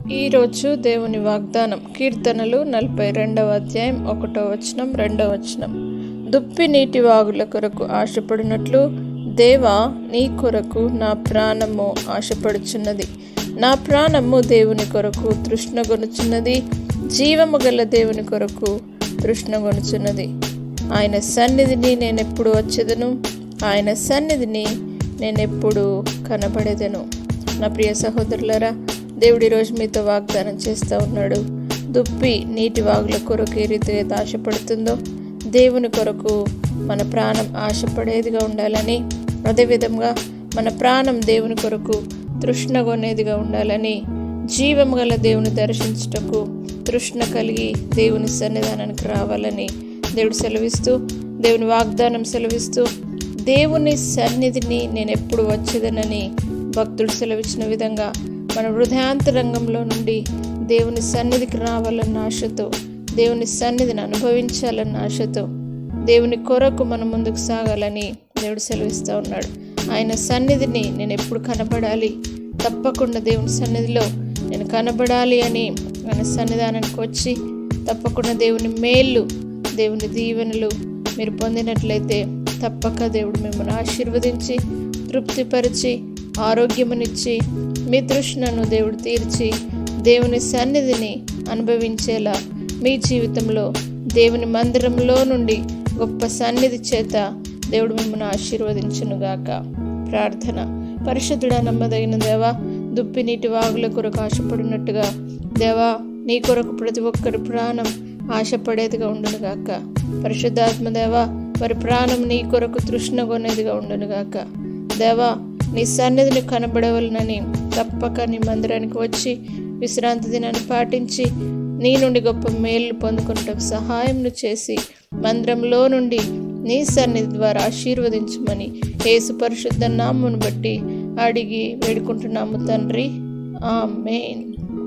ఈరోజు దేవుని వాగ్దానం కీర్తనలు 42వ అధ్యాయం 1వ వచనం 2వ వచనం. దుప్పి నీటి వాగుల కొరకు ఆశపడినట్లు దేవా, నీ కొరకు నా ప్రాణము ఆశపడుచున్నది. నా ప్రాణము దేవుని కొరకు తృష్ణగొనుచున్నది, జీవము గల దేవుని కొరకు తృష్ణగొనుచున్నది. ఆయన సన్నిధిని నేనెప్పుడు వచ్చేదను, ఆయన సన్నిధిని నేనెప్పుడు కనబడేదను. నా ప్రియ సహోదరులారా, దేవుడు ఈరోజు మీతో వాగ్దానం చేస్తూ ఉన్నాడు. దుప్పి నీటి వాగుల కొరకు ఏ రీతిగా ఆశపడుతుందో దేవుని కొరకు మన ప్రాణం ఆశపడేదిగా ఉండాలని, అదేవిధంగా మన ప్రాణం దేవుని కొరకు తృష్ణగొనేదిగా ఉండాలని, జీవం గల దేవుని దర్శించుటకు తృష్ణ కలిగి దేవుని సన్నిధానానికి రావాలని దేవుడు సెలవిస్తూ, దేవుని వాగ్దానం సెలవిస్తూ, దేవుని సన్నిధిని నేను ఎప్పుడు వచ్చేదనని భక్తుడు సెలవిచ్చిన విధంగా మన హృదయాంతరంగంలో నుండి దేవుని సన్నిధికి రావాలన్న ఆశతో, దేవుని సన్నిధిని అనుభవించాలన్న ఆశతో, దేవుని కొరకు మనం ముందుకు సాగాలని దేవుడు సెలవిస్తూ ఉన్నాడు. ఆయన సన్నిధిని నేను ఎప్పుడు కనబడాలి, తప్పకుండా దేవుని సన్నిధిలో నేను కనబడాలి అని ఆయన సన్నిధానానికి వచ్చి తప్పకుండా దేవుని మేళ్ళు, దేవుని దీవెనలు మీరు పొందినట్లయితే తప్పక దేవుడు మిమ్మల్ని ఆశీర్వదించి తృప్తిపరిచి ఆరోగ్యమునిచ్చి మీ తృష్ణను దేవుడు తీర్చి దేవుని సన్నిధిని అనుభవించేలా మీ జీవితంలో దేవుని మందిరంలో నుండి గొప్ప సన్నిధి చేత దేవుడు మిమ్మల్ని ఆశీర్వదించునుగాక. ప్రార్థన. పరిశుద్ధుడా, నమ్మదగిన దేవా, దుప్పి నీటి వాగుల కొరకు ఆశపడినట్టుగా దేవా, నీ కొరకు ప్రతి ఒక్కరి ప్రాణం ఆశపడేదిగా ఉండునుగాక. పరిశుద్ధాత్మ దేవా, వారి ప్రాణం నీ కొరకు తృష్ణగొనేదిగా ఉండునుగాక. దేవా, నీ సన్నిధిని కనబడవలనని తప్పక నీ మందిరానికి వచ్చి విశ్రాంతి దినాన్ని పాటించి నీ నుండి గొప్ప మేలు పొందుకుంటూ సహాయం చేసి మందిరంలో నుండి నీ సన్నిధి ద్వారా ఆశీర్వదించమని యేసు పరిశుద్ధ నామమును బట్టి అడిగి వేడుకుంటున్నాము తండ్రి. ఆమేన్.